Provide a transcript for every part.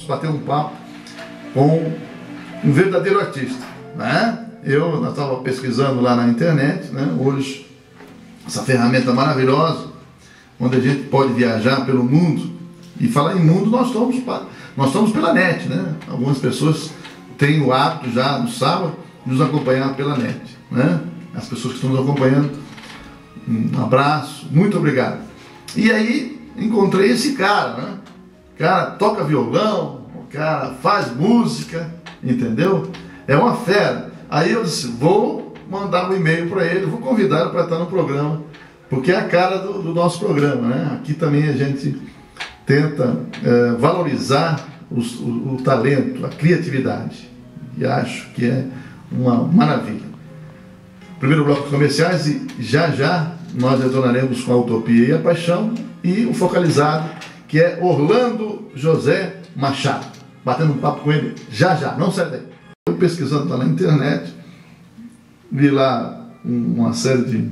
bater um papo com um verdadeiro artista, né? Nós estávamos pesquisando lá na internet, né? Hoje, essa ferramenta maravilhosa, onde a gente pode viajar pelo mundo. E falar em mundo, nós estamos pela net, né? Algumas pessoas têm o hábito já no sábado de nos acompanhar pela net, né? As pessoas que estão nos acompanhando, um abraço, muito obrigado. E aí encontrei esse cara, né? O cara toca violão, o cara faz música, entendeu? É uma fera. Aí eu disse, vou mandar um e-mail para ele, vou convidá-lo para estar no programa, porque é a cara do nosso programa, né? Aqui também a gente tenta valorizar o talento, a criatividade, e acho que é uma maravilha. Primeiro bloco de comerciais, e já nós retornaremos com a Utopia e a Paixão, e o focalizado, que é Orlando José Machado, batendo um papo com ele já, não sai daí. Eu pesquisando lá na internet, vi lá uma série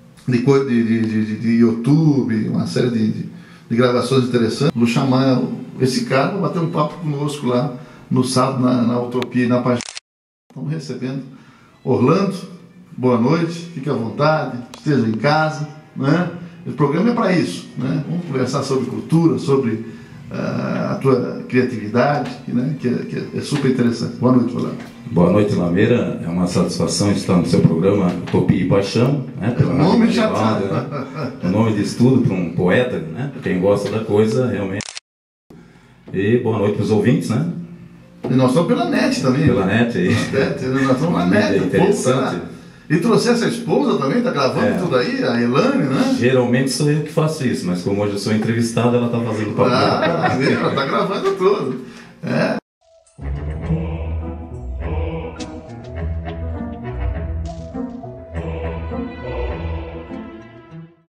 de YouTube, uma série de gravações interessantes. Vou chamar esse cara para bater um papo conosco lá no sábado na Utopia e na Paixão. Estamos recebendo Orlando, boa noite, fique à vontade, esteja em casa, né? O programa é para isso, né? Vamos conversar sobre cultura, sobre a tua criatividade, né? que é super interessante. Boa noite, Orlando. Boa noite, Lameira. É uma satisfação estar no seu programa Utopia e Paixão, né? Pela nome já né? O nome de estudo para um poeta, né? Quem gosta da coisa, realmente. E boa noite para os ouvintes, né? E nós estamos pela net também. Pela net aí. Nós estamos na net. É interessante. E trouxesse a esposa também, está gravando tudo aí, a Elane, né? Geralmente sou eu que faço isso, mas como hoje eu sou entrevistado, ela está fazendo o papel. Ela está gravando tudo.